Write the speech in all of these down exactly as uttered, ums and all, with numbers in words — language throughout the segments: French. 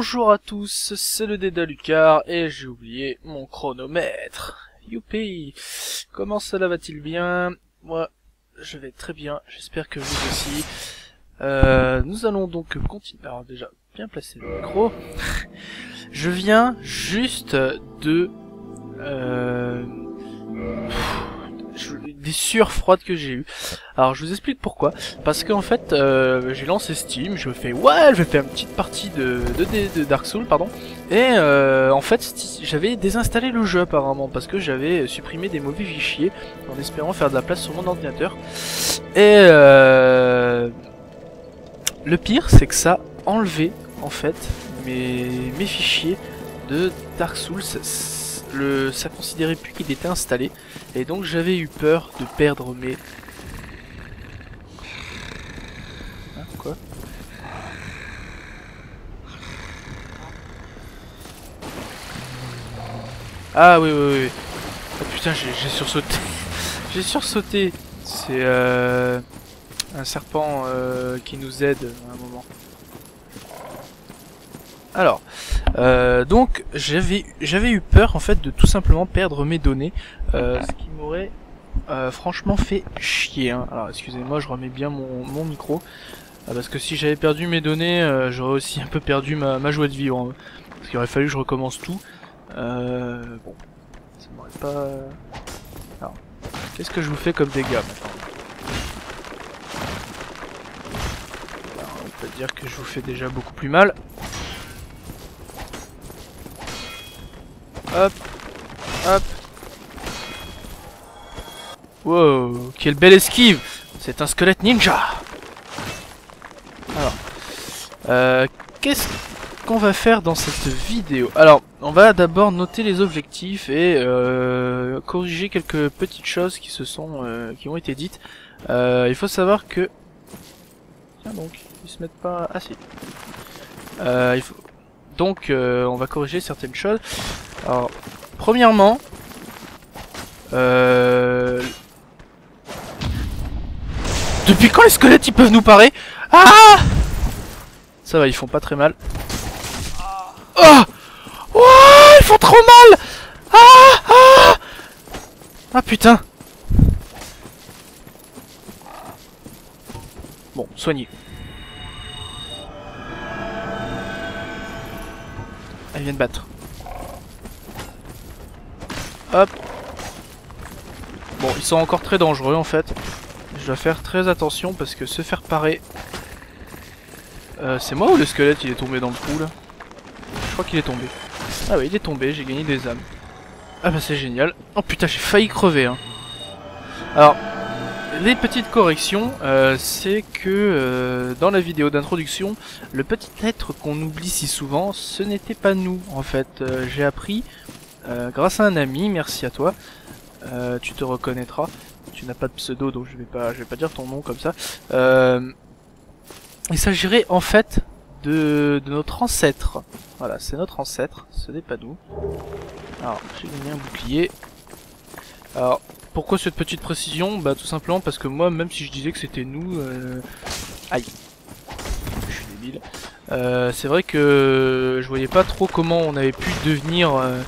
Bonjour à tous, c'est le Déda Lucar et j'ai oublié mon chronomètre. Youpi! Comment cela va-t-il bien? Moi, je vais très bien, j'espère que vous aussi. Euh, nous allons donc continuer. Alors déjà, bien placer le micro. Je viens juste de... Euh, je, des sueurs froides que j'ai eu. Alors je vous explique pourquoi. Parce qu'en fait euh, j'ai lancé Steam, je me fais ouais, je vais faire une petite partie de, de, de, de Dark Souls, pardon. Et euh, en fait j'avais désinstallé le jeu apparemment parce que j'avais supprimé des mauvais fichiers en espérant faire de la place sur mon ordinateur. Et euh, le pire c'est que ça a enlevé en fait mes, mes fichiers de Dark Souls. Le, ça considérait plus qu'il était installé et donc j'avais eu peur de perdre mes... Hein, quoi? Ah oui oui oui. Oh putain, j'ai sursauté. J'ai sursauté. C'est euh, un serpent euh, qui nous aide à un moment. Alors, euh, donc j'avais j'avais eu peur en fait de tout simplement perdre mes données, euh, ce qui m'aurait euh, franchement fait chier. Hein. Alors excusez-moi, je remets bien mon, mon micro, euh, parce que si j'avais perdu mes données, euh, j'aurais aussi un peu perdu ma, ma joie de vivre. Hein, parce qu'il aurait fallu que je recommence tout. Euh, bon, ça m'aurait pas... Alors, qu'est-ce que je vous fais comme dégâts maintenant? Alors, on peut dire que je vous fais déjà beaucoup plus mal. Hop, hop. Wow, quelle belle esquive! C'est un squelette ninja! Alors, euh, qu'est-ce qu'on va faire dans cette vidéo? Alors, on va d'abord noter les objectifs et euh, corriger quelques petites choses qui se sont, euh, qui ont été dites. Euh, il faut savoir que... Tiens donc, ils se mettent pas... Ah si. Euh, il faut... Donc, euh, on va corriger certaines choses. Alors, premièrement, euh... depuis quand les squelettes ils peuvent nous parer? Ah! Ça va, ils font pas très mal. Oh! Oh! Ils font trop mal! Ah! Ah! Ah putain! Bon, soignez. Elle vient de battre. Hop. Bon, ils sont encore très dangereux en fait. Je dois faire très attention parce que se faire parer... Euh, c'est moi ou le squelette il est tombé dans le trou là? Je crois qu'il est tombé. Ah oui, il est tombé, j'ai gagné des âmes. Ah bah c'est génial. Oh putain, j'ai failli crever hein. Alors, les petites corrections, euh, c'est que euh, dans la vidéo d'introduction, le petit être qu'on oublie si souvent, ce n'était pas nous en fait. Euh, j'ai appris... Euh, grâce à un ami, merci à toi, euh, tu te reconnaîtras. Tu n'as pas de pseudo, donc je vais pas, je vais pas dire ton nom comme ça. Euh, il s'agirait en fait de, de notre ancêtre. Voilà, c'est notre ancêtre, ce n'est pas nous. Alors, j'ai gagné un bouclier. Alors, pourquoi cette petite précision? Bah tout simplement parce que moi, même si je disais que c'était nous, euh... aïe, je suis débile. Euh, c'est vrai que je voyais pas trop comment on avait pu devenir. Euh...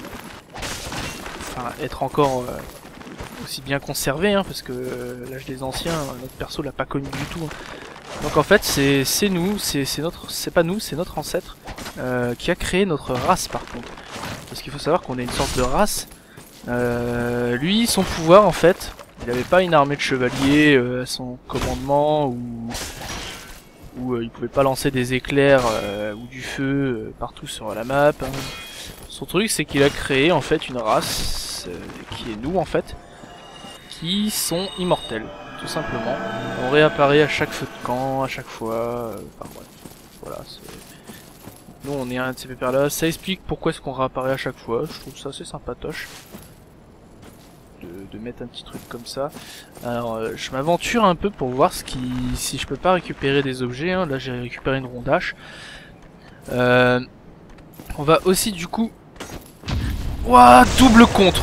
être encore euh, aussi bien conservé hein, parce que euh, l'âge des anciens, notre perso l'a pas connu du tout hein. Donc en fait c'est c'est nous, c'est notre, c'est pas nous, c'est notre ancêtre euh, qui a créé notre race par contre, parce qu'il faut savoir qu'on est une sorte de race. Euh, lui son pouvoir en fait, il avait pas une armée de chevaliers euh, à son commandement ou où euh, il pouvait pas lancer des éclairs euh, ou du feu euh, partout sur la map hein. Son truc c'est qu'il a créé en fait une race euh, qui est nous en fait, qui sont immortels, tout simplement. On réapparaît à chaque feu de camp, à chaque fois, euh, enfin bref, voilà. Nous on est un de ces pépères là, ça explique pourquoi est-ce qu'on réapparaît à chaque fois, je trouve ça assez sympatoche. De, de mettre un petit truc comme ça. Alors euh, je m'aventure un peu pour voir ce qui, si je peux pas récupérer des objets, hein. Là j'ai récupéré une rondache. Euh, on va aussi du coup... Ouah, double contre.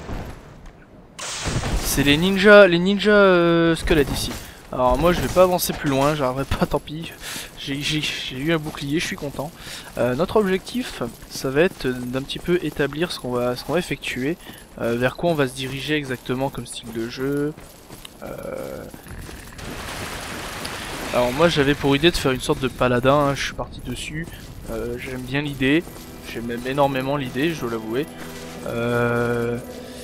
C'est les ninjas, les ninjas euh, squelettes ici. Alors moi je vais pas avancer plus loin, j'arriverai pas, tant pis. j'ai eu un bouclier, je suis content. Euh, notre objectif, ça va être d'un petit peu établir ce qu'on va, ce qu'on va effectuer, euh, vers quoi on va se diriger exactement comme style de jeu. Euh... Alors moi j'avais pour idée de faire une sorte de paladin, hein, je suis parti dessus. Euh, j'aime bien l'idée, j'aime même énormément l'idée, je dois l'avouer. Euh...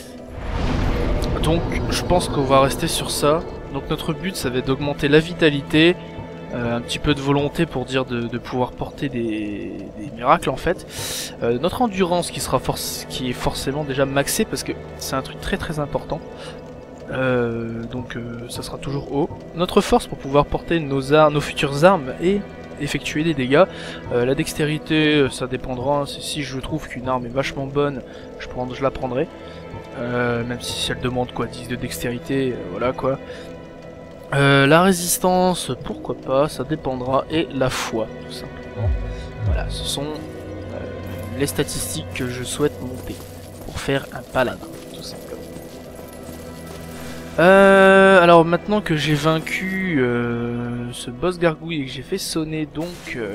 Donc je pense qu'on va rester sur ça. Donc notre but ça va être d'augmenter la vitalité, euh, un petit peu de volonté pour dire de, de pouvoir porter des, des miracles en fait. Euh, notre endurance qui sera force, qui est forcément déjà maxée parce que c'est un truc très très important. Euh, donc euh, ça sera toujours haut. Notre force pour pouvoir porter nos armes, nos futures armes et effectuer des dégâts. Euh, la dextérité ça dépendra. Si je trouve qu'une arme est vachement bonne, je, prends, je la prendrai. Euh, même si elle demande quoi, dix de dextérité, euh, voilà quoi. Euh, la résistance, pourquoi pas, ça dépendra, et la foi, tout simplement. Voilà, ce sont euh, les statistiques que je souhaite monter pour faire un paladin, tout simplement. Euh, alors maintenant que j'ai vaincu euh, ce boss gargouille et que j'ai fait sonner donc euh,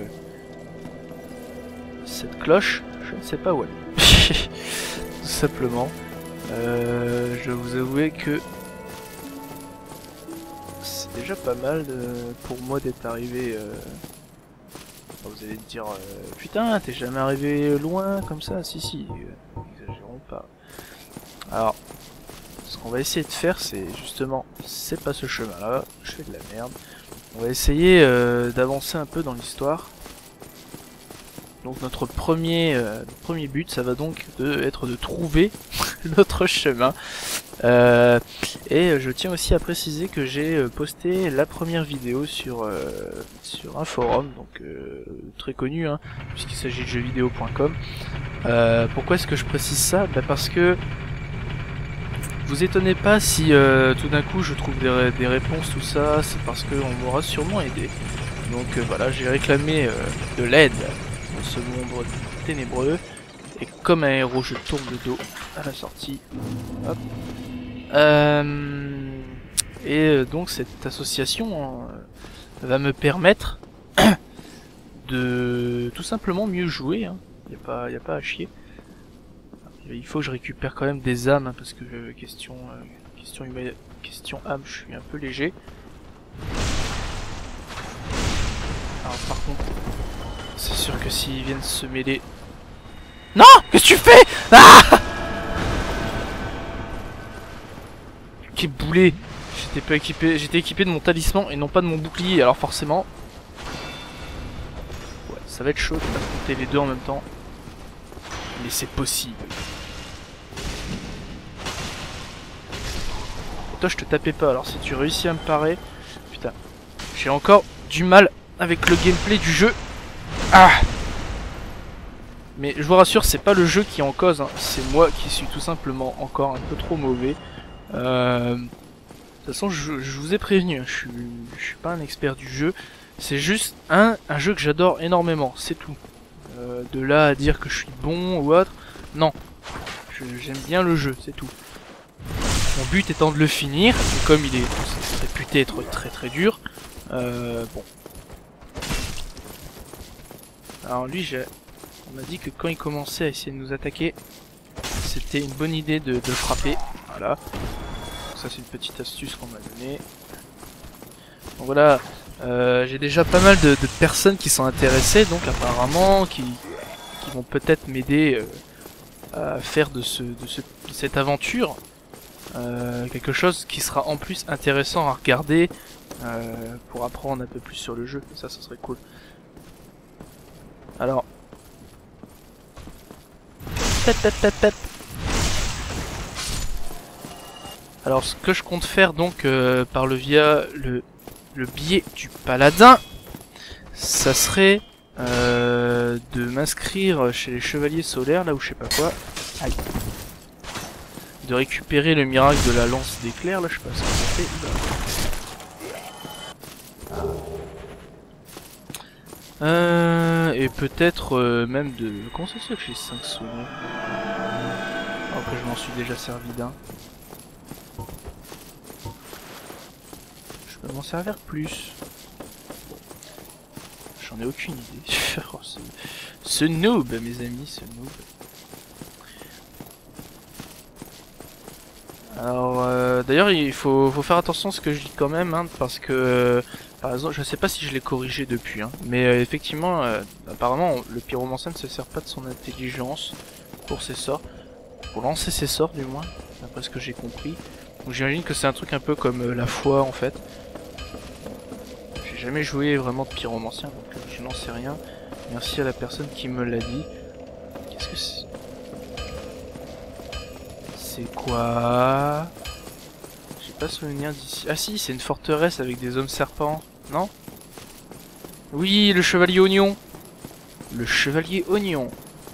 cette cloche, je ne sais pas où elle est, tout simplement. Euh, je vais vous avouer que c'est déjà pas mal de, pour moi d'être arrivé. Euh... Vous allez me dire, euh, putain, t'es jamais arrivé loin comme ça? Si, si, euh, n'exagérons pas. Alors, ce qu'on va essayer de faire, c'est justement, c'est pas ce chemin-là, je fais de la merde. On va essayer euh, d'avancer un peu dans l'histoire. Donc notre premier, euh, premier but, ça va donc de, être de trouver notre chemin. Euh, et je tiens aussi à préciser que j'ai posté la première vidéo sur, euh, sur un forum, donc euh, très connu, hein, puisqu'il s'agit de jeux vidéo point com. Euh, pourquoi est-ce que je précise ça? Bah parce que vous étonnez pas si euh, tout d'un coup je trouve des, ré des réponses, tout ça, c'est parce qu'on m'aura sûrement aidé. Donc euh, voilà, j'ai réclamé euh, de l'aide dans ce monde ténébreux. Et comme un héros, je tourne le dos à la sortie. Hop. Euh, et donc cette association euh, va me permettre de tout simplement mieux jouer. Hein. Y a pas, y a pas à chier. Il faut que je récupère quand même des âmes hein, parce que euh, question, euh, question, humaine, question âme, je suis un peu léger. Alors par contre, c'est sûr que s'ils viennent se mêler. Non! Qu'est-ce que tu fais? Ah! Quel boulet! J'étais pas équipé, j'étais équipé de mon talisman et non pas de mon bouclier, alors forcément. Ouais, ça va être chaud de affronter les deux en même temps. Mais c'est possible. Et toi je te tapais pas, alors si tu réussis à me parer. Putain. J'ai encore du mal avec le gameplay du jeu. Ah! Mais je vous rassure, c'est pas le jeu qui est en cause, hein. C'est moi qui suis tout simplement encore un peu trop mauvais. Euh... De toute façon, je, je vous ai prévenu, hein. je, suis, je suis pas un expert du jeu. C'est juste un, un jeu que j'adore énormément, c'est tout. Euh, de là à dire que je suis bon ou autre, non. J'aime bien le jeu, c'est tout. Mon but étant de le finir, et comme il est réputé être très très dur, euh, bon. Alors lui, j'ai... On m'a dit que quand il commençait à essayer de nous attaquer, c'était une bonne idée de, de frapper. Voilà. Ça c'est une petite astuce qu'on m'a donnée. Donc voilà, euh, j'ai déjà pas mal de, de personnes qui sont intéressées, donc apparemment, qui, qui vont peut-être m'aider euh, à faire de, ce, de, ce, de cette aventure euh, quelque chose qui sera en plus intéressant à regarder euh, pour apprendre un peu plus sur le jeu. Ça, ça serait cool. Alors... Alors ce que je compte faire donc euh, par le via le, le biais du paladin, ça serait euh, de m'inscrire chez les chevaliers solaires, là où je sais pas quoi. Aïe. De récupérer le miracle de la lance d'éclair, là je sais pas ce que ça fait. Euh, et peut-être euh, même de... Comment ça se fait que j'ai cinq secondes? Alors que je m'en suis déjà servi d'un. Je peux m'en servir plus. J'en ai aucune idée. Oh, ce, ce noob, mes amis, ce noob. Alors, euh, d'ailleurs, il faut, faut faire attention à ce que je dis quand même, hein, parce que, euh, par exemple, je sais pas si je l'ai corrigé depuis, hein, mais euh, effectivement, euh, apparemment, le pyromancien ne se sert pas de son intelligence pour ses sorts, pour lancer ses sorts du moins, d'après ce que j'ai compris. Donc j'imagine que c'est un truc un peu comme euh, la foi en fait. J'ai jamais joué vraiment de pyromancien, donc euh, je n'en sais rien. Merci à la personne qui me l'a dit. Qu'est-ce que c'est? C'est quoi? J'ai pas souvenir d'ici. Ah si, c'est une forteresse avec des hommes serpents, non? Oui, le chevalier oignon. Le chevalier oignon.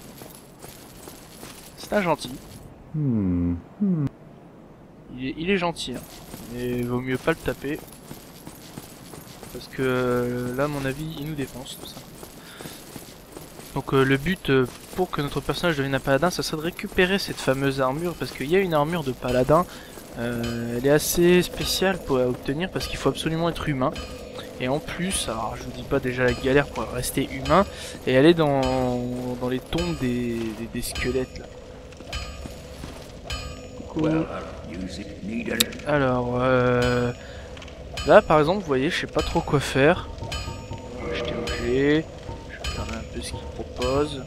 C'est un gentil. Hmm. Hmm. Il est, il est gentil, hein. Mais vaut mieux pas le taper. Parce que euh, là, à mon avis, il nous défonce tout ça. Donc euh, le but euh, pour que notre personnage devienne un paladin, ça serait de récupérer cette fameuse armure, parce qu'il y a une armure de paladin, euh, elle est assez spéciale pour à obtenir parce qu'il faut absolument être humain. Et en plus, alors je vous dis pas déjà la galère pour rester humain, et elle est dans, dans les tombes des, des, des squelettes là. Cool. Alors euh, là par exemple, vous voyez, je sais pas trop quoi faire. On va acheter objet. Regarder un peu ce qu'il propose.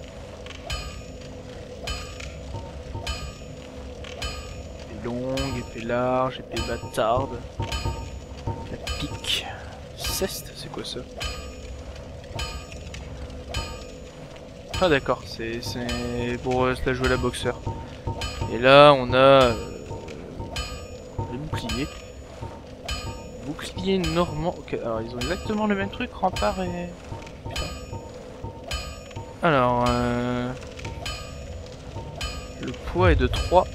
Épée longue, épée large, épée bâtarde. La pique. Ceste, c'est quoi ça? Ah d'accord, c'est pour euh, se la jouer à la boxeur. Et là on a euh, le bouclier. Bouclier normand. Ok, alors ils ont exactement le même truc, rempart et... Putain. Alors, euh... le poids est de trois.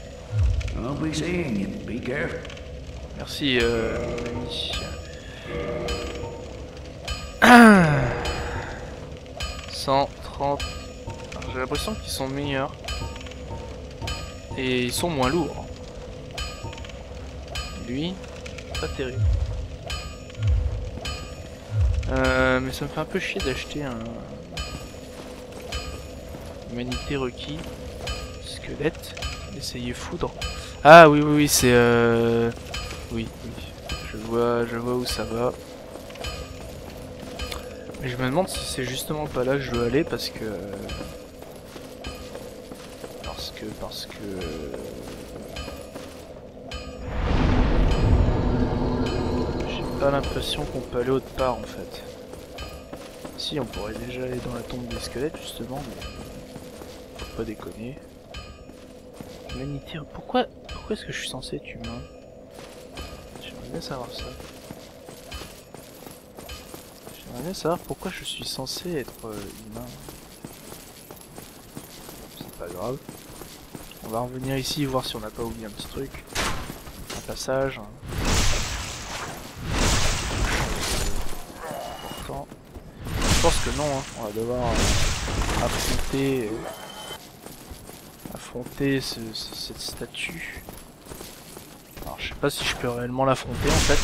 Merci, euh, mon ami. cent trente. J'ai l'impression qu'ils sont meilleurs. Et ils sont moins lourds. Lui, pas terrible. Euh, mais ça me fait un peu chier d'acheter un... Humanité requis. Squelette. Essayez foudre. Ah oui oui oui c'est euh... Oui, oui. Je vois, je vois où ça va. Mais je me demande si c'est justement pas là que je dois aller parce que... Parce que... Parce que... J'ai pas l'impression qu'on peut aller autre part en fait. Si, on pourrait déjà aller dans la tombe des squelettes justement, mais... Faut pas déconner. Humanité... Pourquoi... Pourquoi est-ce que je suis censé être humain? J'aimerais bien savoir ça. J'aimerais bien savoir pourquoi je suis censé être euh, humain. C'est pas grave. On va revenir ici voir si on n'a pas oublié un petit truc. Un passage. Important. Je pense que non, hein. On va devoir euh, affronter... Euh, affronter ce, ce, cette statue. Alors je sais pas si je peux réellement l'affronter en fait.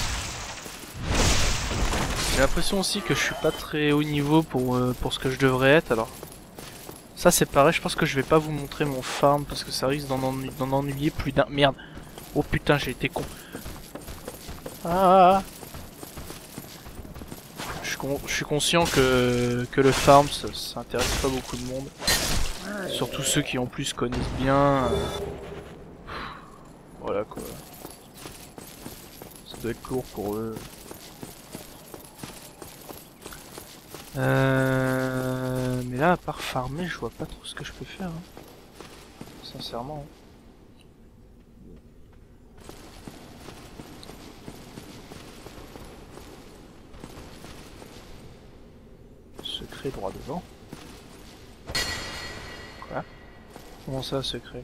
J'ai l'impression aussi que je suis pas très haut niveau pour, euh, pour ce que je devrais être, alors ça c'est pareil, je pense que je vais pas vous montrer mon farm parce que ça risque d'en ennuyer, ennuyer plus d'un. Merde. Oh putain, j'ai été con. Ah. Je suis, con... je suis conscient que, que le farm ça, ça intéresse pas beaucoup de monde. Surtout ceux qui en plus connaissent bien. Euh... Voilà quoi. Ça doit être court pour eux. Euh... Mais là, à part farmer, je vois pas trop ce que je peux faire. Hein. Sincèrement. Secret droit devant. Quoi? Comment ça, secret?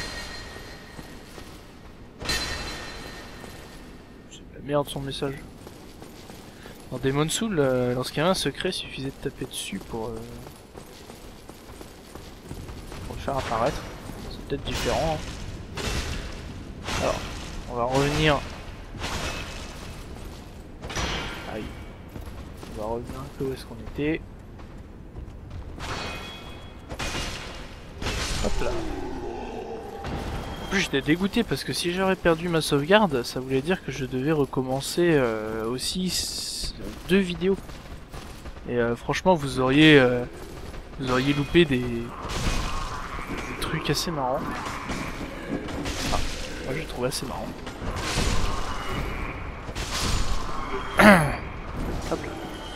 C'est de la merde son message. Dans Demon's Souls, euh, lorsqu'il y avait un secret, il suffisait de taper dessus pour, euh, pour le faire apparaître. C'est peut-être différent. Hein. Alors, on va revenir. Aïe. On va revenir un peu où est-ce qu'on était. Hop là. En plus j'étais dégoûté parce que si j'aurais perdu ma sauvegarde, ça voulait dire que je devais recommencer euh, aussi deux vidéos. Et euh, franchement vous auriez euh, vous auriez loupé des, des trucs assez marrants. Ah, moi j'ai trouvé assez marrant. Hop là.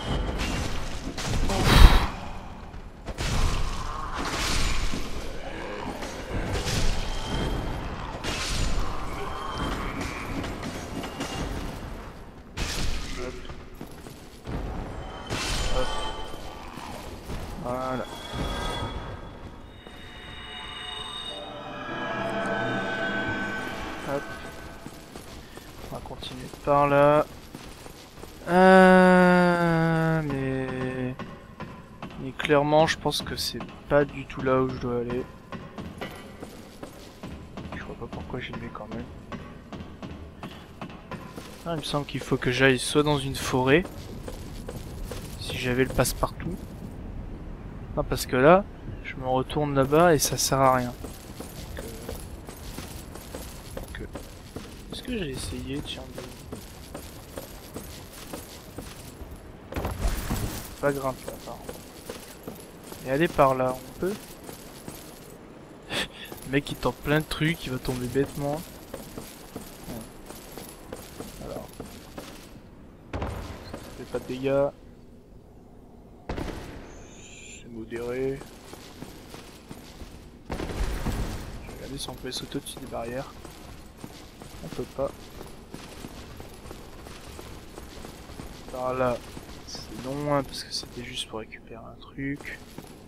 Voilà. Hop. On va continuer par là. Euh, mais... mais clairement, je pense que c'est pas du tout là où je dois aller. Je vois pas pourquoi j'y vais quand même. Ah, il me semble qu'il faut que j'aille soit dans une forêt, si j'avais le passe-partout. Non, parce que là, je me retourne là-bas et ça sert à rien. Donc, euh... Donc, euh... Est-ce que j'ai essayé, tiens, de... Pas grimper là, par contre. Et aller par là, on peut. Le mec il tente plein de trucs, il va tomber bêtement. Ouais. Alors. Ça fait pas de dégâts. C'est modéré. Je vais regarder si on peut sauter au-dessus des barrières. On peut pas. Par là. C'est long hein, parce que c'était juste pour récupérer un truc.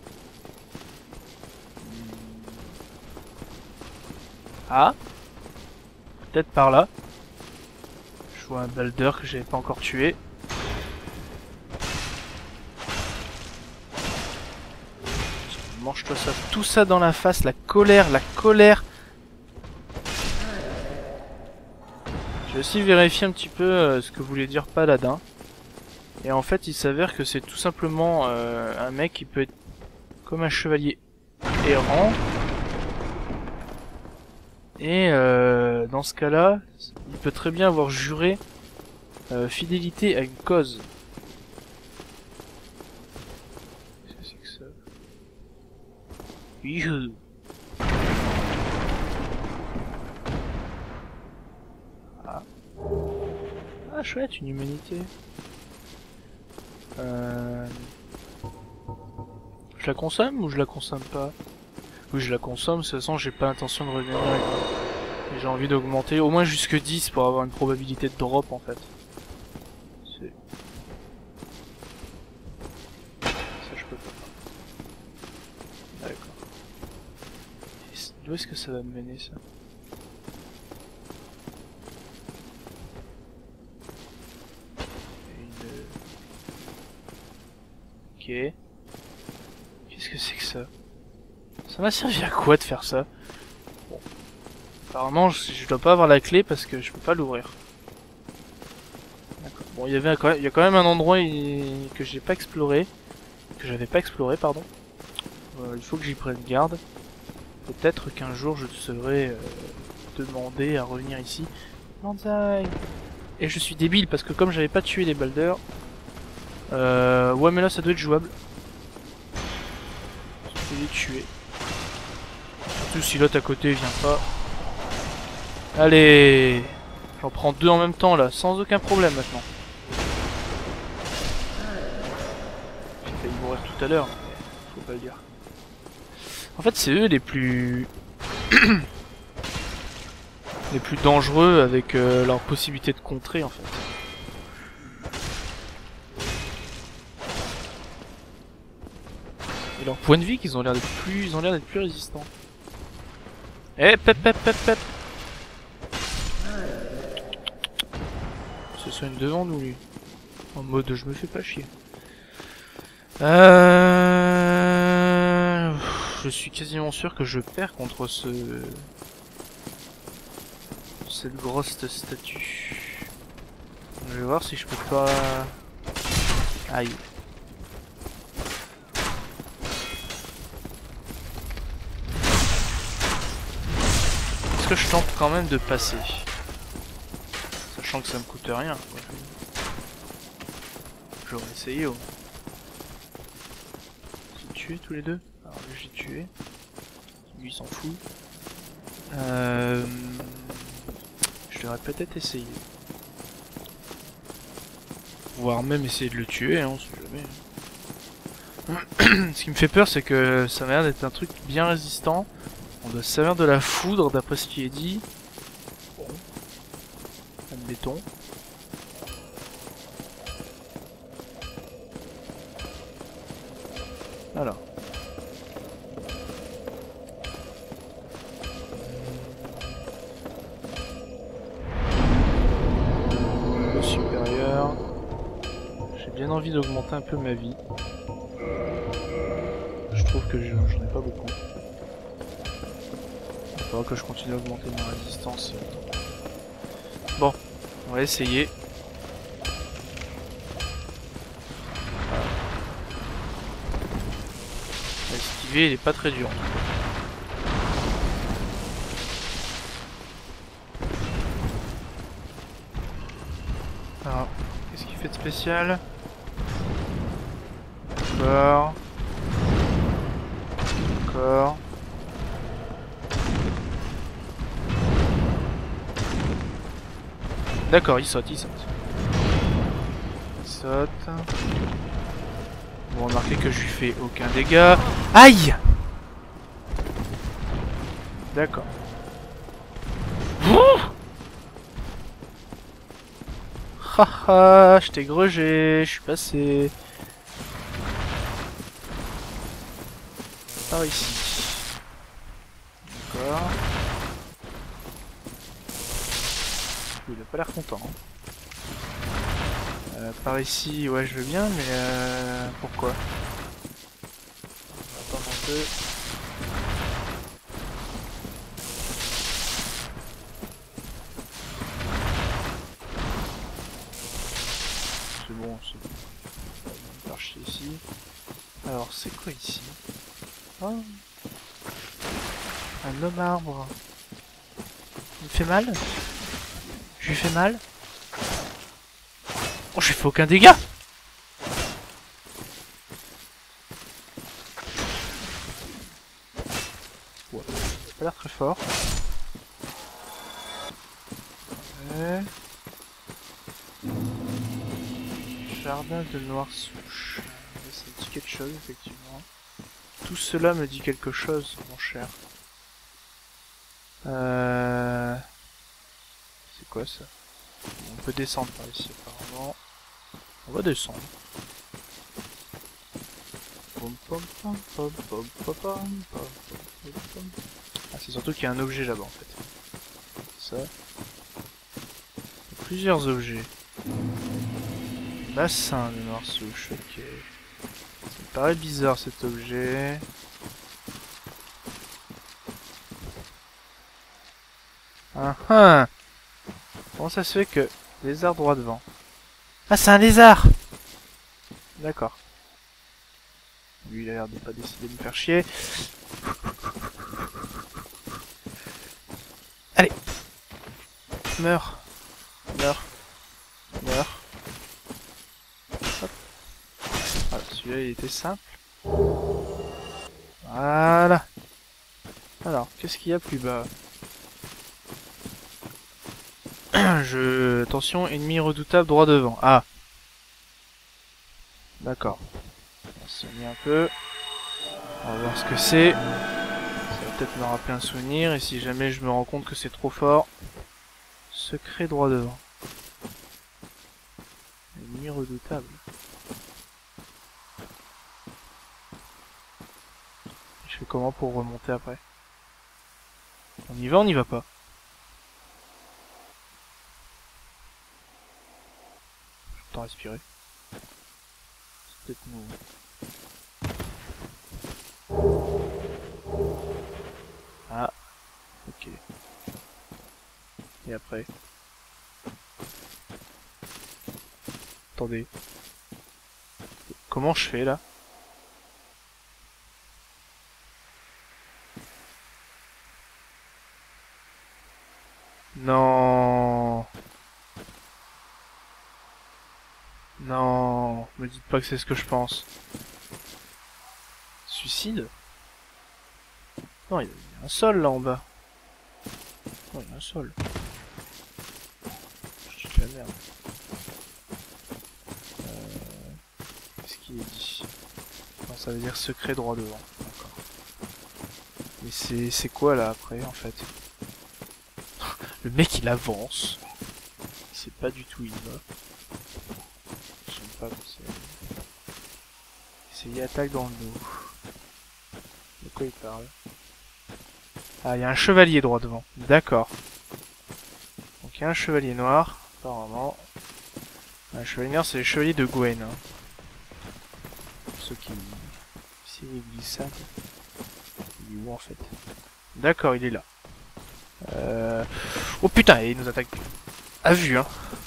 Ah, peut-être par là. Je vois un balder que j'avais pas encore tué. Mange-toi ça, tout ça dans la face, la colère, la colère. J'ai aussi vérifié un petit peu euh, ce que voulait dire Paladin. Et en fait, il s'avère que c'est tout simplement euh, un mec qui peut être comme un chevalier errant. Et euh, dans ce cas-là, il peut très bien avoir juré euh, fidélité à une cause. Qu'est-ce que c'est que ça? Youhou. Ah. Ah chouette, une humanité. Euh... Je la consomme ou je la consomme pas? Oui, je la consomme, de toute façon j'ai pas l'intention de revenir avec. Et j'ai envie d'augmenter au moins jusque dix pour avoir une probabilité de drop en fait. C'est... Ça je peux pas. D'accord. D'où est-ce que ça va me mener ça? Une... Ok. Qu'est-ce que c'est que ça? Ça m'a servi à quoi de faire ça? Bon. Apparemment, je, je dois pas avoir la clé parce que je peux pas l'ouvrir. Bon, il y avait quand même, il y a quand même un endroit il, que j'ai pas exploré, que j'avais pas exploré, pardon. Euh, il faut que j'y prenne garde. Peut-être qu'un jour je te serai euh, demandé à revenir ici. Banzai. Et je suis débile parce que comme j'avais pas tué les balders, euh, ouais mais là ça doit être jouable. Je vais les tuer. Surtout si l'autre à côté vient pas. Allez, j'en prends deux en même temps là, sans aucun problème maintenant. J'ai failli mourir tout à l'heure, mais faut pas le dire. En fait, c'est eux les plus les plus dangereux avec euh, leur possibilité de contrer en fait. Et leur point de vie, qu'ils ont l'air d'être plus, ils ont l'air d'être plus résistants. Eh, pep, pep, pep, pep. Se soigne devant nous lui. En mode je me fais pas chier. Euh... Je suis quasiment sûr que je perds contre ce... cette grosse statue. Je vais voir si je peux pas... Aïe. que je tente quand même de passer? Sachant que ça me coûte rien. Quoi. J'aurais essayé au moins. J'ai tué tous les deux? Alors lui j'ai tué. Lui il s'en fout. Euh... Je devrais peut-être essayer. Voire même essayer de le tuer, hein, on sait jamais. Ce qui me fait peur, c'est que ça m'a l'air d'être un truc bien résistant. On doit se servir de la foudre, d'après ce qui est dit. Bon. Admettons. Voilà. Le supérieur. J'ai bien envie d'augmenter un peu ma vie. Je trouve que j'en ai pas beaucoup. Il faudra que je continue à augmenter ma résistance. Bon, on va essayer. À esquiver, il est pas très dur. Alors, qu'est-ce qu'il fait de spécial? D'accord. D'accord. D'accord, il saute, il saute. Il saute. Bon, remarquez que je lui fais aucun dégât. Aïe! D'accord. Haha, je t'ai grugé, je suis passé. Par ici. D'accord. Il a pas l'air content. Euh, par ici, ouais, je veux bien, mais euh, pourquoi? Attends un peu. C'est bon, c'est bon. On va me faire chier ici. Alors, c'est quoi ici? Oh. Un homme arbre. Il me fait mal? Je lui fais mal? Oh, je lui fais aucun dégât! Ouais, ça a pas l'air très fort. Ouais. Jardin de noire souche. Ça me dit quelque chose, effectivement. Tout cela me dit quelque chose, mon cher. Euh... C'est quoi ça? On peut descendre par ici, apparemment. On va descendre. Ah, c'est surtout qu'il y a un objet là-bas, en fait. Ça. Plusieurs objets. Bassin de noire souche, ok. Ça me paraît bizarre cet objet. Ah ah! Comment ça se fait que... Lézard droit devant. Ah, c'est un lézard! D'accord. Lui, il a l'air de pas décider de me faire chier. Allez! Meurs! Meurs! Meurs! Hop! Voilà, celui-là, il était simple. Voilà! Alors, qu'est-ce qu'il y a plus bas? Je... Attention, ennemi redoutable droit devant. Ah! D'accord. On va se soigner un peu. On va voir ce que c'est. Ça va peut-être me rappeler un souvenir. Et si jamais je me rends compte que c'est trop fort... Secret droit devant. Ennemi redoutable. Je fais comment pour remonter après? On y va, on n'y va pas? J'entends respirer. C'est peut-être nous. Ah. Ok. Et après? Attendez. Comment je fais là? Non. Non. Me dites pas que c'est ce que je pense. Suicide? Non, il y a un sol là en bas. Non, il y a un sol. Je dis de la merde. Euh... Qu'est-ce qu'il est dit? Non, ça veut dire secret droit devant. D'accord. Mais c'est c'est quoi là après en fait? Le mec il avance. Il sait pas du tout où il va. J'aime pas quand c'est... C'est il attaque dans le dos. De quoi il parle? Ah, il y a un chevalier droit devant. D'accord. Donc il y a un chevalier noir, apparemment. Un chevalier noir, c'est les chevaliers de Gwen. Hein. Pour ceux qui... Si ils glissade. Il est où en fait? D'accord, il est là. Euh... Oh putain, il nous attaque à vue, hein.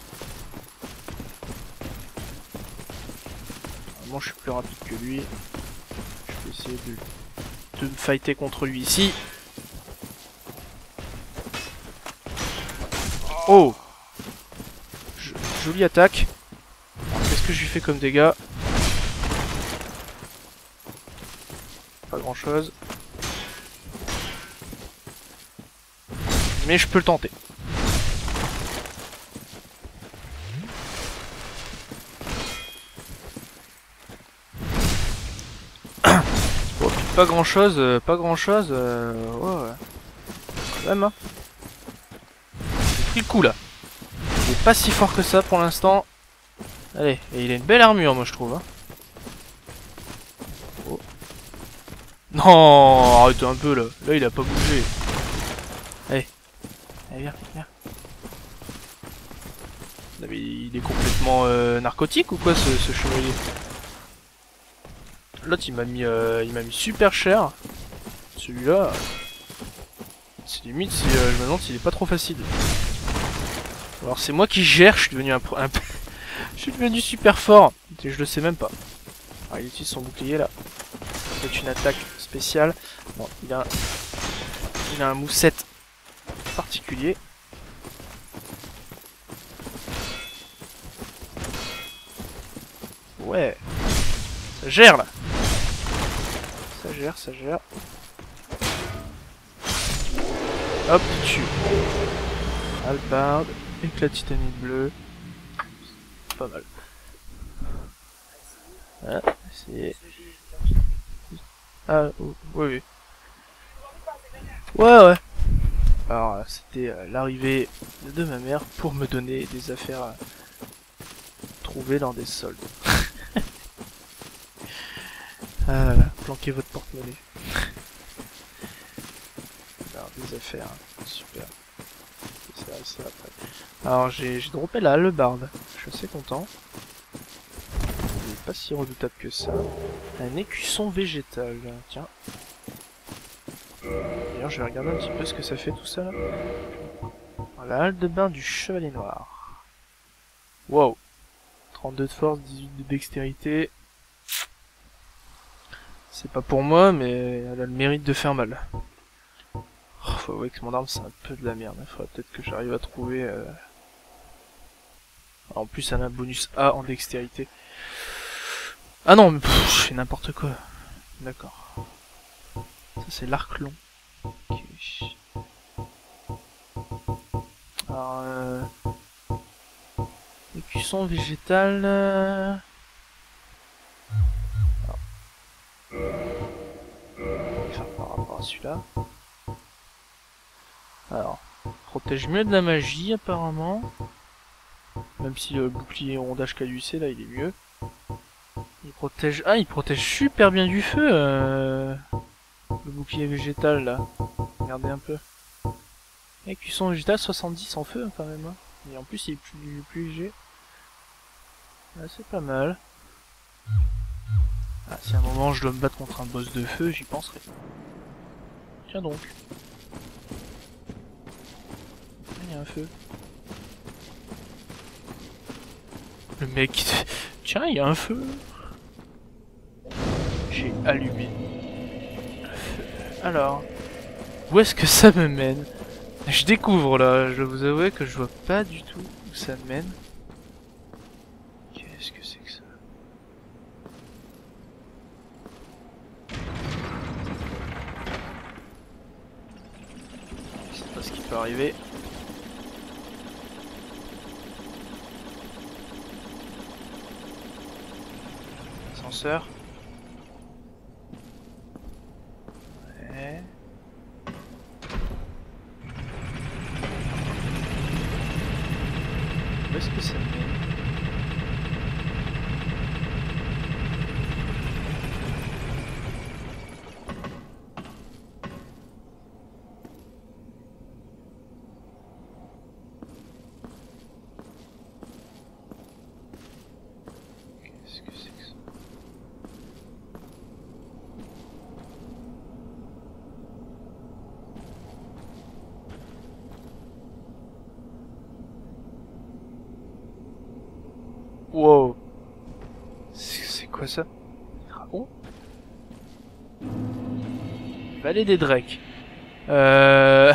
Moi je suis plus rapide que lui. Je vais essayer de, de me fighter contre lui ici. Oh, je, jolie attaque. Qu'est-ce que je lui fais comme dégâts? Pas grand chose. Mais je peux le tenter. Bon, pas grand chose, euh, pas grand chose. Euh, ouais, ouais. Quand même, hein. J'ai pris le coup là. Il est pas si fort que ça pour l'instant. Allez, et il a une belle armure, moi je trouve. Hein. Oh. Non, arrête un peu là. Là, il a pas bougé. Allez. Allez, viens, viens. Non, mais il est complètement euh, narcotique ou quoi ce, ce chevalier? L'autre il m'a mis euh, il m'a mis super cher. Celui-là, c'est limite si euh, je me demande s'il est pas trop facile. Alors c'est moi qui gère, je suis devenu un, un je suis devenu super fort. Et je le sais même pas. Alors il utilise son bouclier là. C'est une attaque spéciale. Bon, il a il a un moussette particulier. Ouais. Ça gère là. Ça gère, ça gère. Hop, tue. Hallebarde, éclat de titanite bleu. Pas mal. Voilà, c'est... Ah, oui, oui. Ouais, ouais. Alors, c'était euh, l'arrivée de ma mère pour me donner des affaires à trouver dans des soldes. Ah là là, planquez votre porte-monnaie. Alors, des affaires, hein. Super. Ça, ça, après. Alors, j'ai droppé la hallebarde. Je suis assez content. Il n'est pas si redoutable que ça. Un écusson végétal, tiens. D'ailleurs, je vais regarder un petit peu ce que ça fait tout ça là. La halle de bain du chevalier noir. Wow. trente-deux de force, dix-huit de dextérité. C'est pas pour moi, mais elle a le mérite de faire mal. Oh, faut avouer que mon arme c'est un peu de la merde. Il faudrait peut-être que j'arrive à trouver... Euh... En plus, elle a un bonus A en dextérité. Ah non, mais pff, je fais n'importe quoi. D'accord. Ça c'est l'arc long. Ok. Alors, euh... écusson végétal... Euh... Faire par rapport à celui-là. Alors, protège mieux de la magie apparemment. Même si le bouclier rondage caducé là il est mieux. Il protège. Ah il protège super bien du feu euh... le bouclier végétal là. Regardez un peu. Et cuisson végétale soixante-dix en feu hein, quand même. Hein. Et en plus il est plus, plus léger. Ah, c'est pas mal. Ah, si à un moment je dois me battre contre un boss de feu, j'y penserai. Tiens donc. Il y a un feu. Le mec... Tiens, il y a un feu. J'ai allumé. Alors... Où est-ce que ça me mène? Je découvre là, je vous avoue que je vois pas du tout où ça mène. Qu'est-ce que c'est que ça? Je sais pas ce qui peut arriver. Ascenseur. Ouais. Où est-ce que ça mène? Qu'est-ce que c'est que ça? Wow. C'est quoi ça? Dragon? Vallée des Drakes. Euh...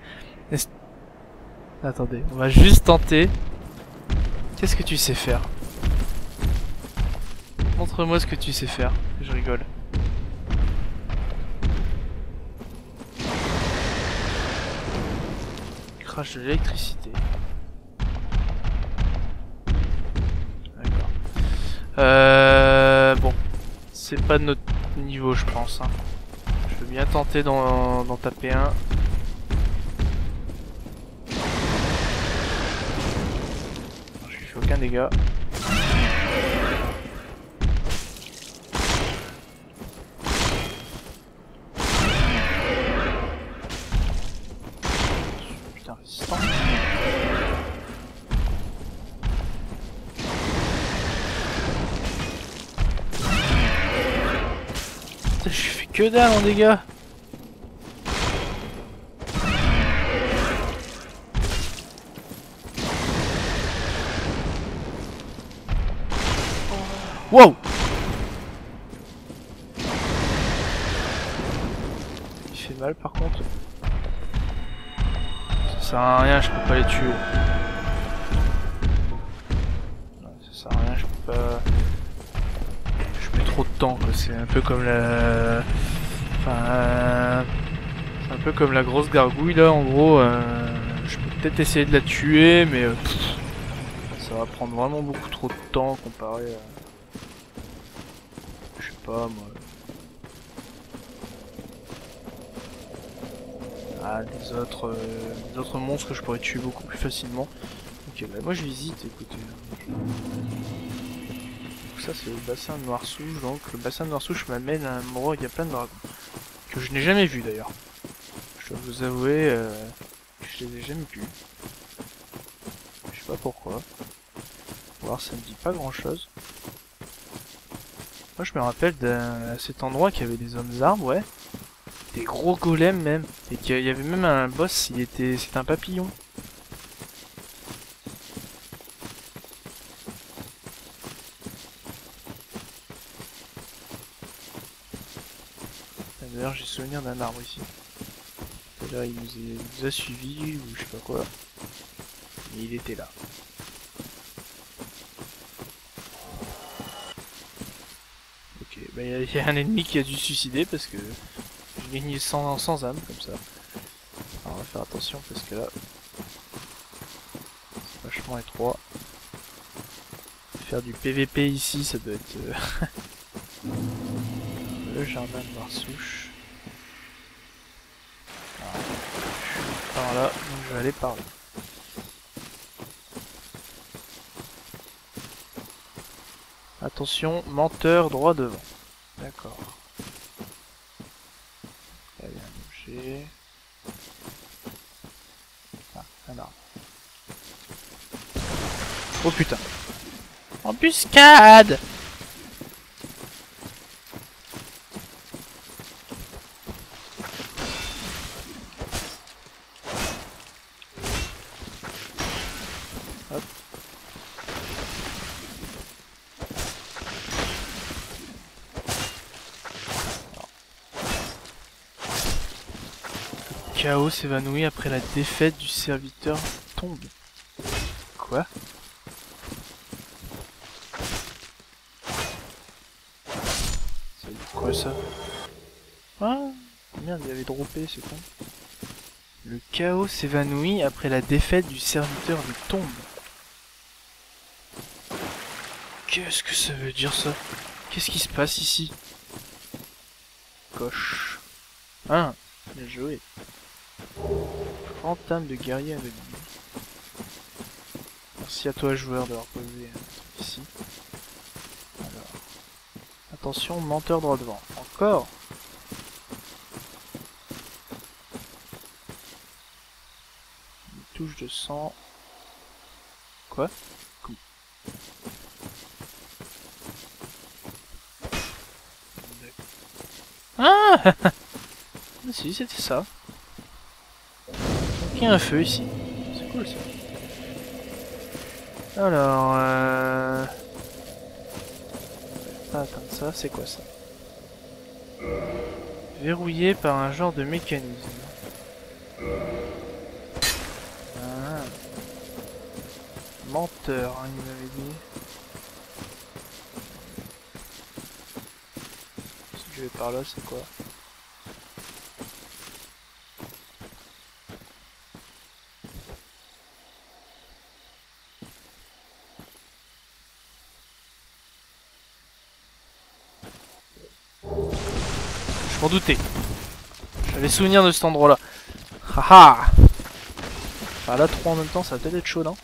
Attendez, on va juste tenter. Qu'est-ce que tu sais faire? Montre-moi ce que tu sais faire. Je rigole. Crash de l'électricité. D'accord. Euh... Bon. C'est pas de notre niveau, je pense. Hein. Je veux bien tenter d'en taper un. Je lui fais aucun dégât. Putain, résistant. Putain, je fais que dalle en dégâts. Wow! Il fait mal par contre. Ça sert à rien, je peux pas les tuer. Non, ça sert à rien, je peux pas... Je mets trop de temps, c'est un peu comme la... Enfin... Euh... C'est un peu comme la grosse gargouille là, en gros. Euh... Je peux peut-être essayer de la tuer, mais... Euh... Pff, ça va prendre vraiment beaucoup trop de temps comparé à... Je sais pas moi. Ah, des autres, euh, des autres monstres que je pourrais tuer beaucoup plus facilement. Ok, bah moi je visite, écoutez. Donc ça c'est le bassin de Noirsouche, donc le bassin de Noirsouche m'amène à un endroit où il y a plein de dragons. Que je n'ai jamais vu d'ailleurs. Je dois vous avouer euh, que je les ai jamais vus. Je sais pas pourquoi. Voir, ça me dit pas grand chose. Moi je me rappelle d'un cet endroit qui avait des hommes arbres, ouais. Des gros golems même. Et qu'il y avait même un boss, il était. C'était un papillon. D'ailleurs j'ai souvenir d'un arbre ici. Et là il nous, a, il nous a suivis ou je sais pas quoi. Et il était là. Ok, bah il y, y a un ennemi qui a dû se suicider parce que j'ai gagné sans, sans âme comme ça. Alors on va faire attention parce que là c'est vachement étroit. Faire du P V P ici ça doit être euh... le jardin de Noirsouche. Par là, donc je vais aller par là. Attention, menteur droit devant. D'accord. Il y a un objet. Ah, un arbre. Oh putain. Embuscade! Hop. chaos s'évanouit après la défaite du serviteur tombe. Quoi? Ça veut dire quoi ça? Ah merde, il avait droppé, c'est con. Le chaos s'évanouit après la défaite du serviteur de tombe. Qu'est-ce que ça veut dire ça? Qu'est-ce qui se passe ici? Coche. Ah, bien joué. trente âmes de guerrier avec lui. Merci à toi joueur d'avoir posé un truc ici. Alors. Attention, menteur droit devant. Encore. Une touche de sang. Quoi? Cool. Ah si, c'était ça. Il y a un feu ici. C'est cool ça. Alors, euh... pas atteindre ça, c'est quoi ça? Verrouillé par un genre de mécanisme. Ah. Menteur, hein, il m'avait dit. Si je vais par là, c'est quoi? Je m'en doutais. J'avais souvenir de cet endroit-là. Haha. Enfin là, trois en même temps, ça va peut-être être chaud, non?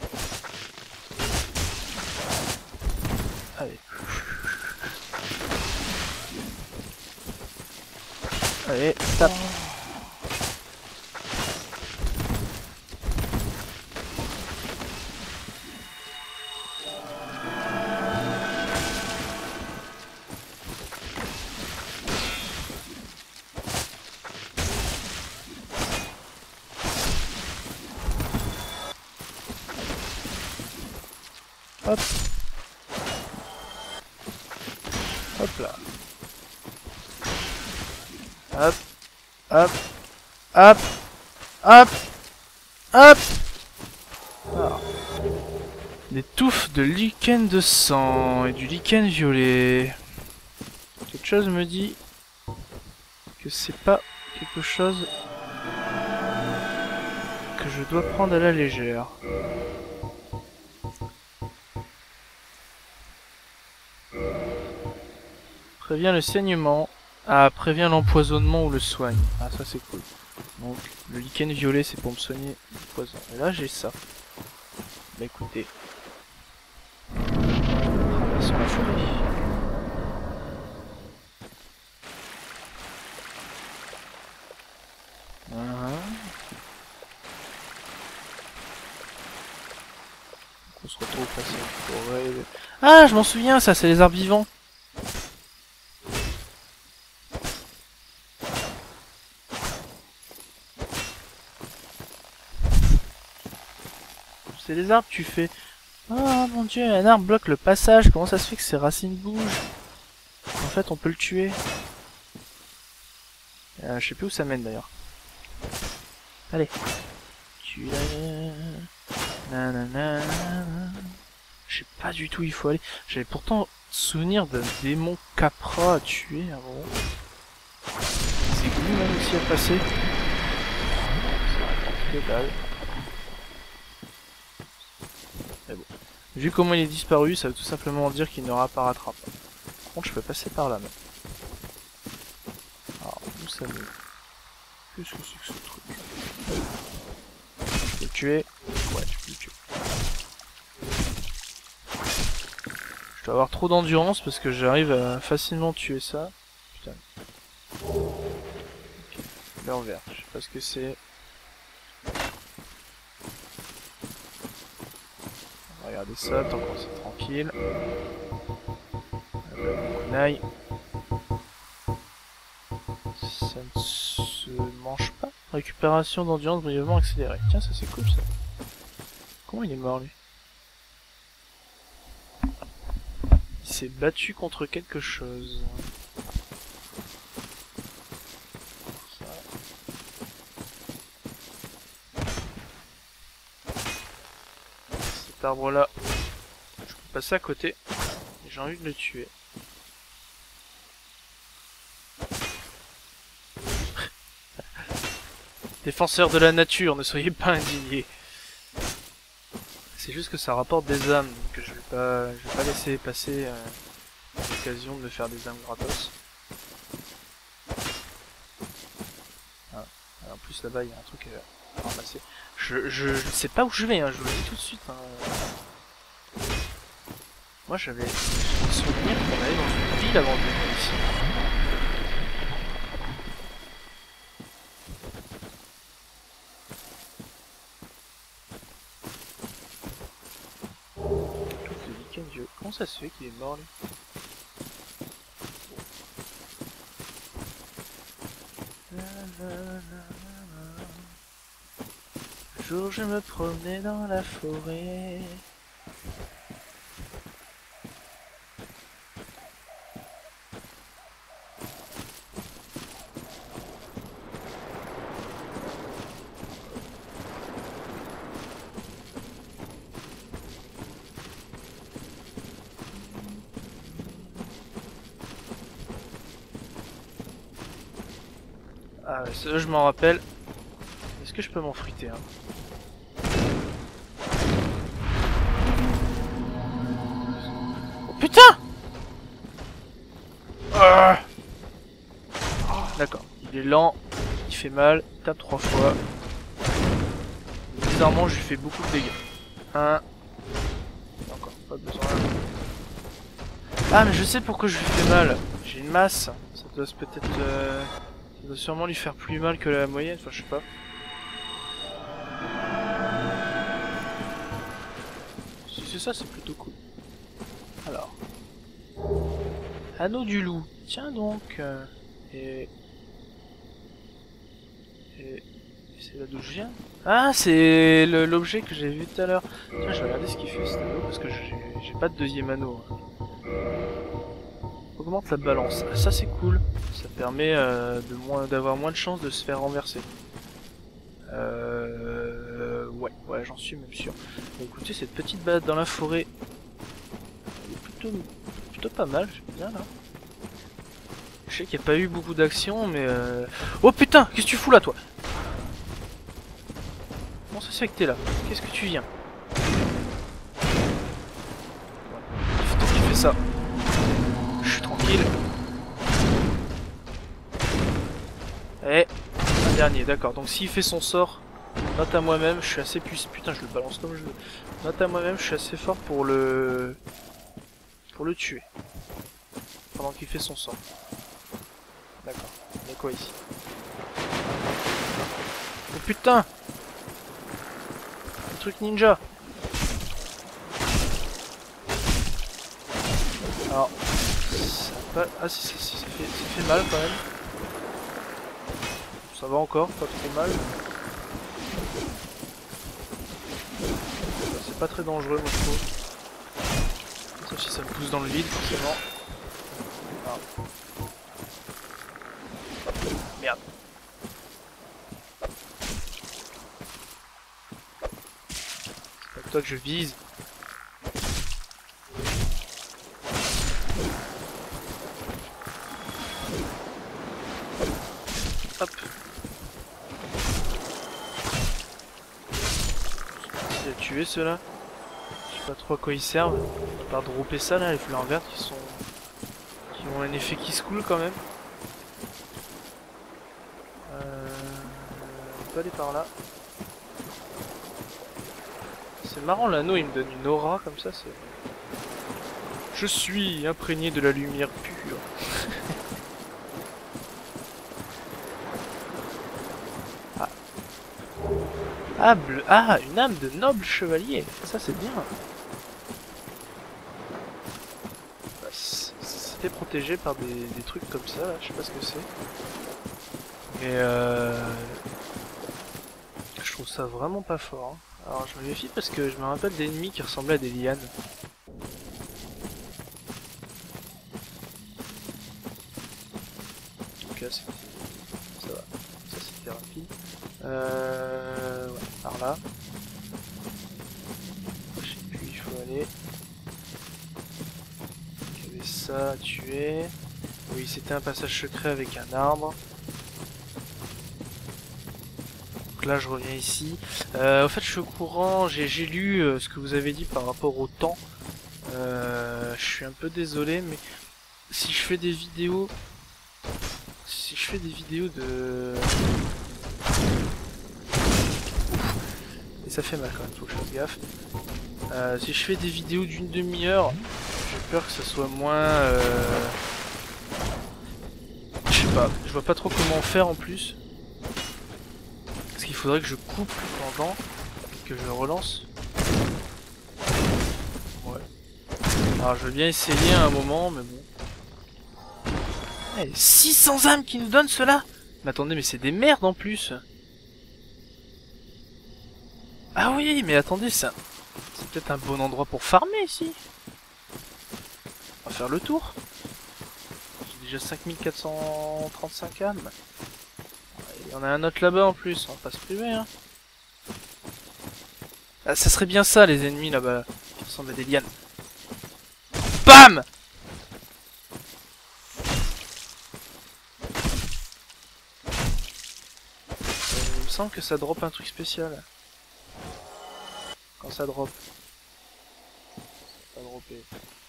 Allez. Allez, tape. Hop. Hop là. Hop. Hop. Hop. Hop. Hop. Alors. Des touffes de lichen de sang et du lichen violet. Quelque chose me dit que c'est pas quelque chose que je dois prendre à la légère. Prévient le saignement. Ah, prévient l'empoisonnement ou le soigne. Ah, ça c'est cool. Donc, le lichen violet c'est pour me soigner du poison. Et là j'ai ça. Bah écoutez. Traversons la forêt. Uh-huh. On se retrouve face à la forêt. Ah, je m'en souviens, ça c'est les arbres vivants. C'est les arbres, tu fais. Oh mon dieu, un arbre bloque le passage. Comment ça se fait que ses racines bougent? En fait, on peut le tuer. Euh, je sais plus où ça mène d'ailleurs. Allez. Tu Nanana. Je sais pas du tout où il faut aller. J'avais pourtant souvenir d'un démon capra à tuer avant. C'est lui même aussi à passer. C'est que dalle. Mais bon. Vu comment il est disparu, ça veut tout simplement dire qu'il ne réapparaîtra pas. Par contre, je peux passer par là même. Alors, où ça me... Qu'est-ce que c'est que ce truc? Je peux le tuer? Ouais, je peux le tuer. Je dois avoir trop d'endurance parce que j'arrive à facilement tuer ça. Putain. Okay. L'heure verte, je sais pas ce que c'est. On va regarder ça tant qu'on c'est tranquille. Kunai. Ça ne se mange pas. Récupération d'endurance brièvement accélérée. Tiens, ça c'est cool ça. Comment il est mort lui? Il s'est battu contre quelque chose. Ça. cet arbre là, je peux passer à côté. J'ai envie de le tuer. Défenseurs de la nature, ne soyez pas indignés. C'est juste que ça rapporte des âmes, donc je vais pas, je vais pas laisser passer euh, l'occasion de me faire des âmes gratos. Ah. En plus là-bas il y a un truc à ramasser. Je, je, je sais pas où je vais, hein, je vous le dis tout de suite. Hein. Moi j'avais le souvenir qu'on allait dans une ville avant de venir ici. Dieu. Comment ça se fait qu'il est mort lui? Un jour je me promenais dans la forêt. Ah, ça, je m'en rappelle. Est-ce que je peux m'en friter hein? Oh putain! Ah D'accord, il est lent, il fait mal, il tape trois fois. Bizarrement, je lui fais beaucoup de dégâts. Un. Encore, pas besoin. Ah, mais je sais pourquoi je lui fais mal. J'ai une masse. Ça doit peut-être. Euh... Ça doit sûrement lui faire plus mal que la moyenne, enfin je sais pas. Si c'est ça, c'est plutôt cool. Alors. Anneau du loup. Tiens donc. Euh, et... Et... C'est là d'où je viens. Ah, c'est l'objet que j'ai vu tout à l'heure. Tiens, je vais regarder ce qu'il fait cet anneau, parce que j'ai pas de deuxième anneau. Hein. Augmente la balance. Ah, ça c'est cool. Ça permet euh, de moins d'avoir moins de chances de se faire renverser. Euh... Ouais, ouais, j'en suis même sûr. Bon, écoutez, cette petite balade dans la forêt, elle est plutôt, plutôt pas mal, j'aime bien là. Je sais qu'il n'y a pas eu beaucoup d'action, mais... Euh... Oh putain, qu'est-ce que tu fous là, toi? Comment ça se fait que t'es là? Qu'est-ce que tu viens? C'est toi qui fais ça. Je suis tranquille. Eh, un dernier, d'accord. Donc s'il fait son sort, note à moi-même, je suis assez puissant. Putain, je le balance comme je veux. Note à moi-même, je suis assez fort pour le... Pour le tuer. Pendant qu'il fait son sort. D'accord. Il y a quoi ici? Oh putain! Un truc ninja! Alors... Ça pas... Ah si, si, si, ça fait, ça fait mal quand même. Ça va encore, pas trop mal. C'est pas très dangereux moi je trouve. Sauf si ça me pousse dans le vide forcément. Ah. Merde. C'est pas toi que je vise. Hop. Il a tué ceux-là. Je sais pas trop à quoi ils servent. À part dropper ça là, les fleurs vertes qui sont. Qui ont un effet qui se coule quand même. Euh... On peut aller par là. C'est marrant, l'anneau il me donne une aura comme ça, c'est... Je suis imprégné de la lumière pure. Ah. Ah, bleu... ah, une âme de noble chevalier. Ça c'est bien. Bah, c'était protégé par des, des trucs comme ça, là. Je sais pas ce que c'est. Mais euh... je trouve ça vraiment pas fort. Hein. Alors je me méfie parce que je me rappelle d'ennemis qui ressemblaient à des lianes. Ok, ça va. Ça c'était rapide. Euh... Ouais, par là. Je sais plus. ça à tuer. Oui, c'était un passage secret avec un arbre. Donc là, je reviens ici. Euh, au fait, je suis au courant, j'ai lu euh, ce que vous avez dit par rapport au temps. Euh, je suis un peu désolé, mais si je fais des vidéos... Si je fais des vidéos de... Et ça fait mal quand même, faut que je fasse gaffe. Euh, si je fais des vidéos d'une demi-heure, j'ai peur que ça soit moins... Euh... Je sais pas, je vois pas trop comment faire en plus. Parce qu'il faudrait que je coupe pendant et que je relance. Ouais. Alors je veux bien essayer à un moment, mais bon. Eh, six cents âmes qui nous donnent cela. Mais attendez, mais c'est des merdes en plus. Ah oui, mais attendez, ça... c'est peut-être un bon endroit pour farmer ici. On va faire le tour. J'ai déjà cinq mille quatre cent trente-cinq âmes. Il y en a un autre là-bas en plus, on va pas se priver hein. Ah, ça serait bien ça les ennemis là-bas, qui ressemblent à des lianes. BAM! Il me semble que ça drop un truc spécial. Quand ça drop. Ça va dropper.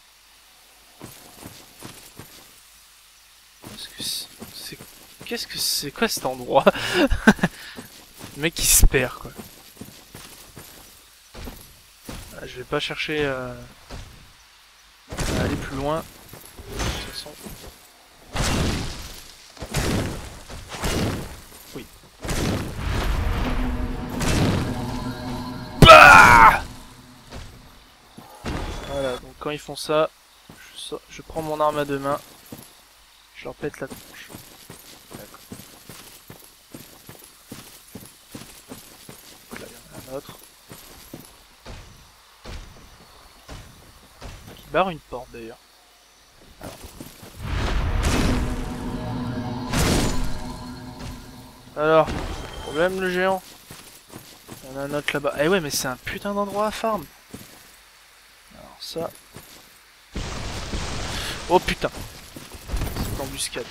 Qu'est-ce que c'est... Qu'est-ce que c'est quoi cet endroit? Le mec il se perd quoi. Ah, je vais pas chercher euh, à aller plus loin. De toute façon. Oui. Bah voilà, donc quand ils font ça, je, so je prends mon arme à deux mains, je leur pète la tronche. D'accord. Là, il y en a un autre. Qui barre une porte d'ailleurs. Alors. Alors, problème le géant. Il y en a un autre là-bas. Eh ouais, mais c'est un putain d'endroit à farm. Alors ça... Oh putain! C'est embuscade.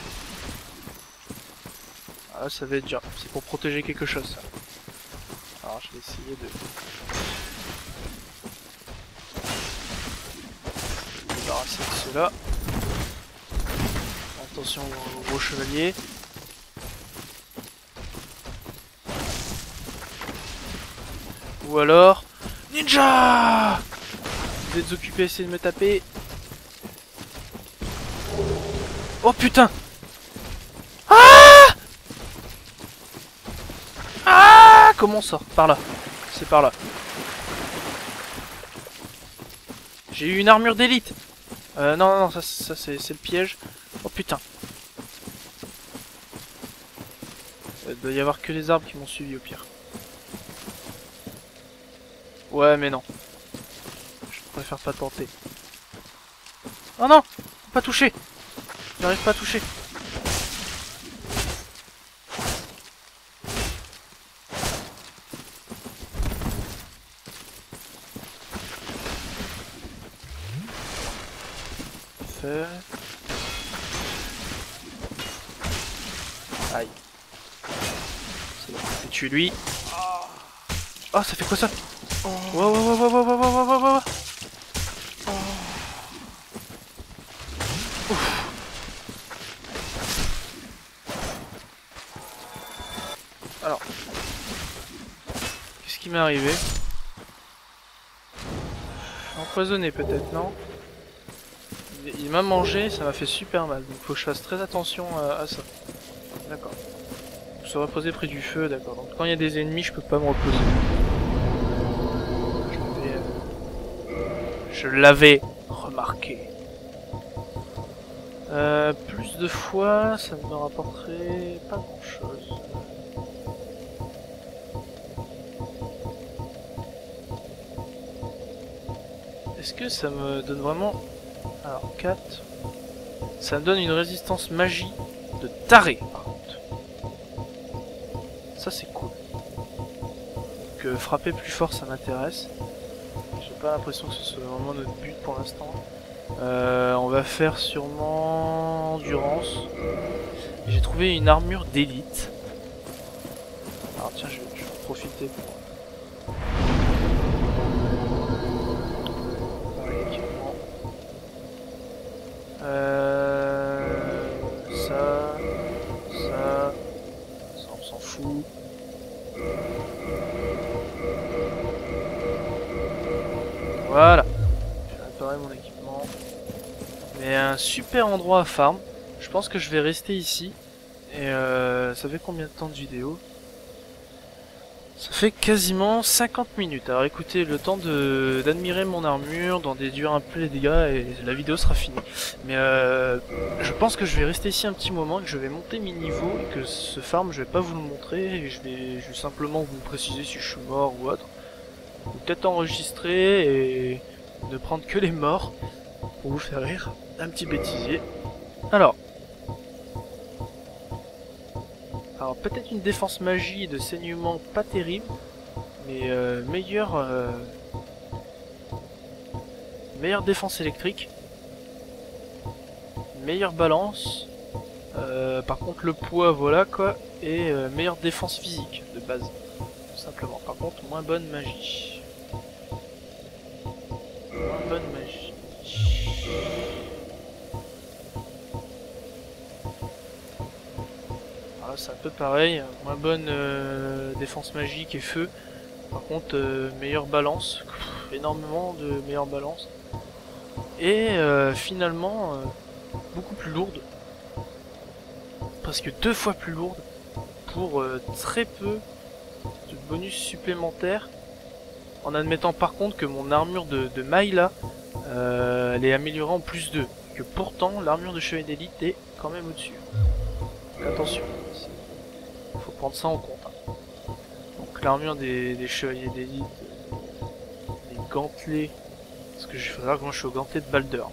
Ah ça va être dur. C'est pour protéger quelque chose ça. Alors je vais essayer de... me débarrasser de ceux-là. Attention au gros chevalier. Ou alors... Ninja! Vous êtes occupés à essayer de me taper. Oh putain! Ah! Ah! Comment on sort? Par là. C'est par là. J'ai eu une armure d'élite. Euh, non, non, non, ça, ça c'est le piège. Oh putain. Il doit y avoir que les arbres qui m'ont suivi au pire. Ouais, mais non. Je préfère pas tenter. Oh non! Pas touché! J'arrive pas à toucher. Fait. Aïe. C'est bon, j'ai tué lui. Oh, ça fait quoi ça? Wow, wow, wow, wow, wow, wow, wow, wow, wow. Alors, qu'est-ce qui m'est arrivé? Empoisonné peut-être, non? Il, il m'a mangé, ça m'a fait super mal, donc faut que je fasse très attention à, à ça. D'accord. Se reposer près du feu, d'accord. Donc quand il y a des ennemis, je peux pas me reposer. Je l'avais remarqué. Euh, plus de fois, ça ne me rapporterait pas grand chose. Est-ce que ça me donne vraiment... Alors, quatre... Ça me donne une résistance magie de taré, par contre. Ça, c'est cool. Que frapper plus fort, ça m'intéresse. J'ai pas l'impression que ce soit vraiment notre but pour l'instant. Euh, on va faire sûrement endurance. J'ai trouvé une armure d'élite. Alors tiens, je, je vais en profiter pour... l'équipement. Euh, ça, ça, ça on s'en fout. Voilà, j'ai réparé mon équipement. Mais un super endroit à farm. Je pense que je vais rester ici. Et euh, ça fait combien de temps de vidéo? Ça fait quasiment cinquante minutes. Alors écoutez, le temps de d'admirer mon armure, d'en déduire un peu les dégâts et la vidéo sera finie. Mais euh, je pense que je vais rester ici un petit moment, que je vais monter mes niveaux et que ce farm je vais pas vous le montrer et je vais, je vais simplement vous préciser si je suis mort ou autre. Ou peut-être enregistrer et ne prendre que les morts pour vous faire rire. Un petit bêtisier. Alors. Alors peut-être une défense magie de saignement pas terrible, mais euh, meilleure, euh, meilleure défense électrique, meilleure balance, euh, par contre le poids voilà quoi, et euh, meilleure défense physique de base, tout simplement. Par contre moins bonne magie. Moins bonne magie. C'est un peu pareil, moins bonne euh, défense magique et feu. Par contre, euh, meilleure balance, Pff, énormément de meilleure balance. Et euh, finalement, euh, beaucoup plus lourde. Presque deux fois plus lourde. Pour euh, très peu de bonus supplémentaires. En admettant par contre que mon armure de, de Mayla, euh, elle est améliorée en plus deux. Que pourtant, l'armure de chevalier d'élite est quand même au-dessus. Attention. Faut prendre ça en compte. Hein. Donc l'armure des, des chevaliers d'élite, les gantelets, parce que je vais faire que moi je suis au gantelet de Balder.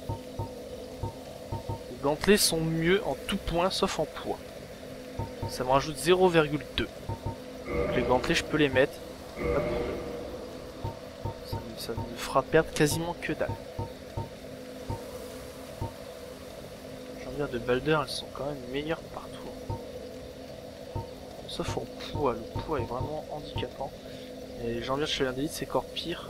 Les gantelets sont mieux en tout point sauf en poids. Ça me rajoute zéro virgule deux. Donc les gantelets je peux les mettre, pas de problème. Ça me, ça me fera perdre quasiment que dalle. Les jambières de Balder elles sont quand même meilleures partout. Sauf en poids, le poids est vraiment handicapant. Et les jambières de chevalier d'élite c'est encore pire.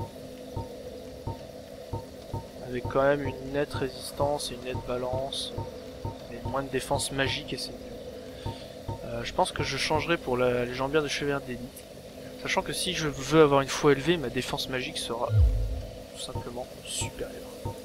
Avec quand même une nette résistance et une nette balance. Mais moins de défense magique et c'est mieux. Euh, je pense que je changerai pour la, les jambières de chevalier d'élite. Sachant que si je veux avoir une foi élevée, ma défense magique sera tout simplement supérieure.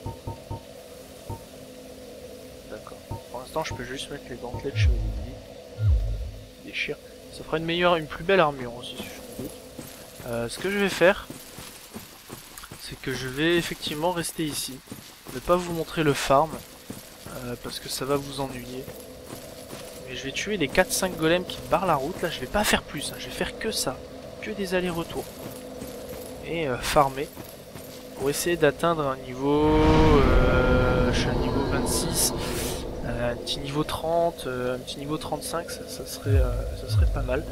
D'accord. Pour l'instant je peux juste mettre les gantelets de chevalier d'élite. Déchire. Ça fera une meilleure, une plus belle armure aussi, si je doute. Euh, ce que je vais faire, c'est que je vais effectivement rester ici. Ne pas vous montrer le farm, euh, parce que ça va vous ennuyer. Mais je vais tuer les quatre cinq golems qui barrent la route. Là, je vais pas faire plus, hein. Je vais faire que ça. Que des allers-retours. Et euh, farmer. Pour essayer d'atteindre un niveau... Euh, je suis à niveau vingt-six. Un petit niveau trente, euh, un petit niveau trente-cinq, ça, ça, serait, euh, ça serait pas mal.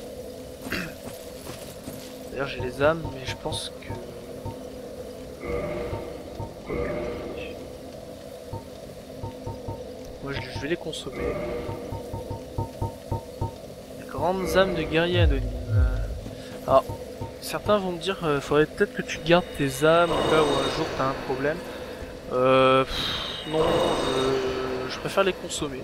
D'ailleurs j'ai les âmes, mais je pense que... Moi je, je vais les consommer. Les grandes âmes de guerrier anonyme. Alors, certains vont me dire, euh, faudrait peut-être que tu gardes tes âmes au cas où un jour t'as un problème. Euh... Pff, non, je... Je préfère les consommer.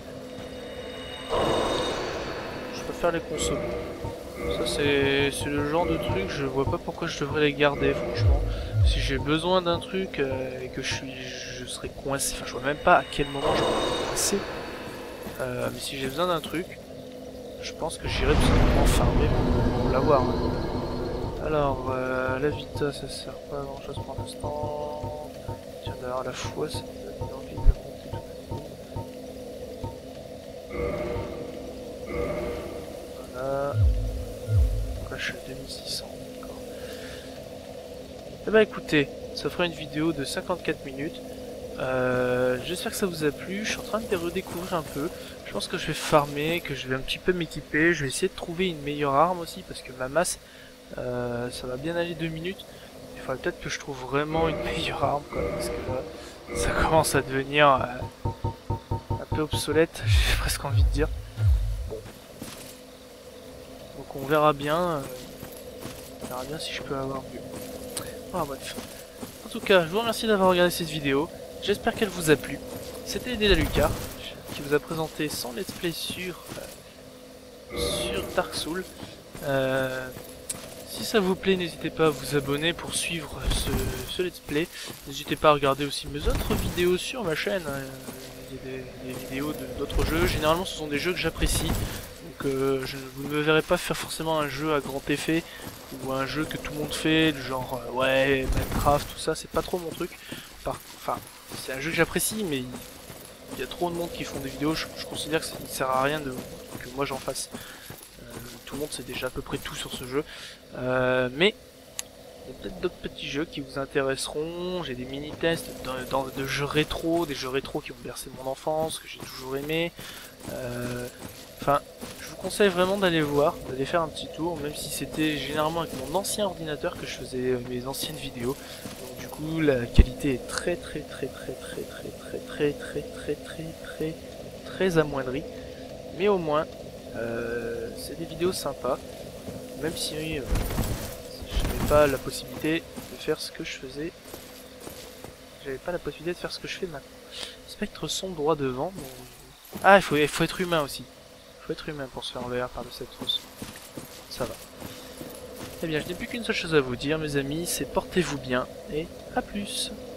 Je préfère les consommer. Ça c'est le genre de truc, je vois pas pourquoi je devrais les garder franchement. Si j'ai besoin d'un truc euh, et que je suis, je serais coincé, enfin je vois même pas à quel moment je serais coincé. Euh, mais si j'ai besoin d'un truc, je pense que j'irai tout simplement farmer pour, pour l'avoir. Alors, euh, la vita ça sert pas à grand chose pour l'instant. Tiens d'ailleurs la foi ça me donne envie de le monter. Voilà. Donc là je suis à deux mille six cents, d'accord. Et bah écoutez, ça fera une vidéo de cinquante-quatre minutes. Euh, J'espère que ça vous a plu, je suis en train de les redécouvrir un peu. Je pense que je vais farmer, que je vais un petit peu m'équiper. Je vais essayer de trouver une meilleure arme aussi, parce que ma masse, euh, ça va bien aller deux minutes. Il faudrait peut-être que je trouve vraiment une meilleure arme, quoi, parce que là, ça commence à devenir euh, un peu obsolète, j'ai presque envie de dire. Bon. Donc on verra bien, euh, on verra bien si je peux avoir mieux. Ah bref. En tout cas, je vous remercie d'avoir regardé cette vidéo, j'espère qu'elle vous a plu. C'était Déda Lucas qui vous a présenté son let's play sur, euh, sur Dark Souls. Euh, si ça vous plaît, n'hésitez pas à vous abonner pour suivre ce, ce let's play. N'hésitez pas à regarder aussi mes autres vidéos sur ma chaîne. Euh, il y a des, des vidéos d'autres jeux. Généralement, ce sont des jeux que j'apprécie. Donc, euh, je, vous ne me verrez pas faire forcément un jeu à grand effet ou un jeu que tout le monde fait, du genre euh, ouais, Minecraft, tout ça. C'est pas trop mon truc. Par, enfin, c'est un jeu que j'apprécie, mais il y a trop de monde qui font des vidéos. Je, je considère que ça ne sert à rien de, que moi j'en fasse. Tout le monde sait déjà à peu près tout sur ce jeu, euh, mais il y a peut-être d'autres petits jeux qui vous intéresseront. J'ai des mini-tests dans, dans, de jeux rétro, des jeux rétro qui ont bercé mon enfance, que j'ai toujours aimé. Euh, enfin, je vous conseille vraiment d'aller voir, d'aller faire un petit tour, même si c'était généralement avec mon ancien ordinateur que je faisais mes anciennes vidéos. Donc du coup, la qualité est très très très très très très très très très très très très très amoindrie, mais au moins Euh, c'est des vidéos sympas, même si euh, je n'avais pas la possibilité de faire ce que je faisais. J'avais pas la possibilité de faire ce que je fais maintenant. Spectre sombre droit devant. Mais... Ah, il faut, il faut être humain aussi. Il faut être humain pour se faire envers par le cette fausse. Ça va. Eh bien, je n'ai plus qu'une seule chose à vous dire, mes amis, c'est portez-vous bien et à plus.